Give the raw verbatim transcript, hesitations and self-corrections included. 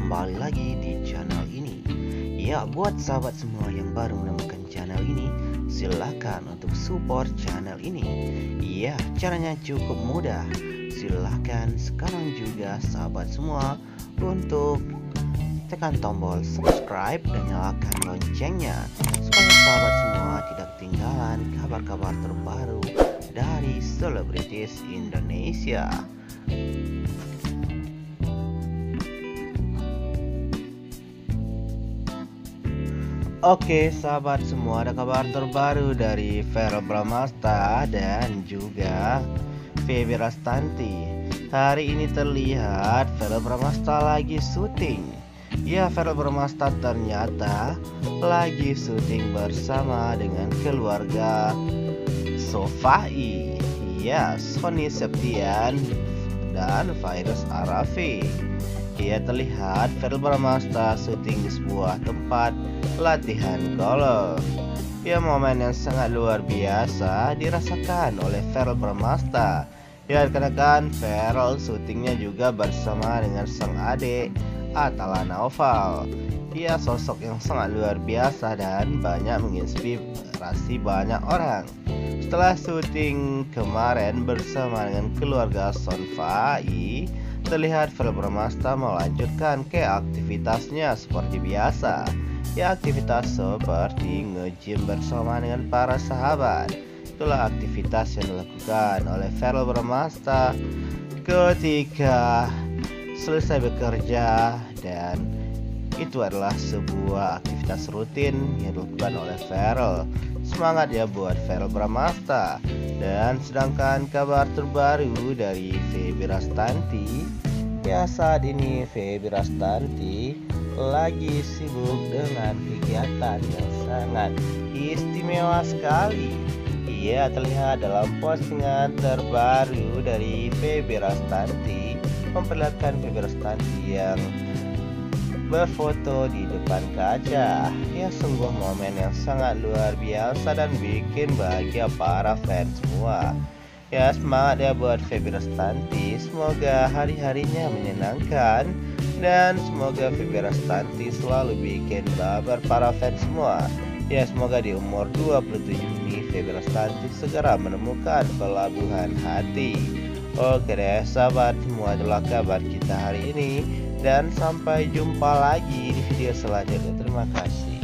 kembali lagi di channel ini. Ya, buat sahabat semua yang baru menemukan channel ini, silakan untuk support channel ini. Ya, caranya cukup mudah. Silakan sekarang juga sahabat semua untuk tekan tombol subscribe dan nyalakan loncengnya supaya sahabat semua tidak ketinggalan kabar-kabar terbaru dari selebritis Indonesia. Oke sahabat semua, ada kabar terbaru dari Verrell Bramasta dan juga Feby Rastanti. Hari ini terlihat Verrell Bramasta lagi syuting. Ya, Verrell Bramasta ternyata lagi syuting bersama dengan keluarga Sofai. Ya, Sony Septian dan Fairuz Arafi. Ia terlihat Verrell Bramasta syuting di sebuah tempat latihan golf. Ya, momen yang sangat luar biasa dirasakan oleh Verrell Bramasta. Ya, dikarenakan Verrell syutingnya juga bersama dengan sang adik Atala Naufal. Ia sosok yang sangat luar biasa dan banyak menginspirasi banyak orang. Setelah syuting kemarin bersama dengan keluarga Sonfai, terlihat Verrell Bramasta melanjutkan ke aktivitasnya seperti biasa. Ya, aktivitas seperti nge-gym bersama dengan para sahabat. Itulah aktivitas yang dilakukan oleh Verrell Bramasta ketika selesai bekerja, dan itu adalah sebuah aktivitas rutin yang dilakukan oleh Verrell. Semangat ya buat Verrell Bramasta. Dan sedangkan kabar terbaru dari Feby Rastanti, ya saat ini Feby Rastanti lagi sibuk dengan kegiatan yang sangat istimewa sekali. Ia terlihat dalam postingan terbaru dari Feby Rastanti, memperlihatkan Feby Rastanti yang berfoto di depan kaca. Ya, sungguh momen yang sangat luar biasa dan bikin bahagia para fans semua. Ya, semangat ya buat Feby Rastanti. Semoga hari-harinya menyenangkan dan semoga Feby Rastanti selalu bikin baper para fans semua. Ya, semoga di umur dua puluh tujuh ini Feby Rastanti segera menemukan pelabuhan hati. Oke deh sahabat, semua adalah kabar kita hari ini, dan sampai jumpa lagi di video selanjutnya. Terima kasih.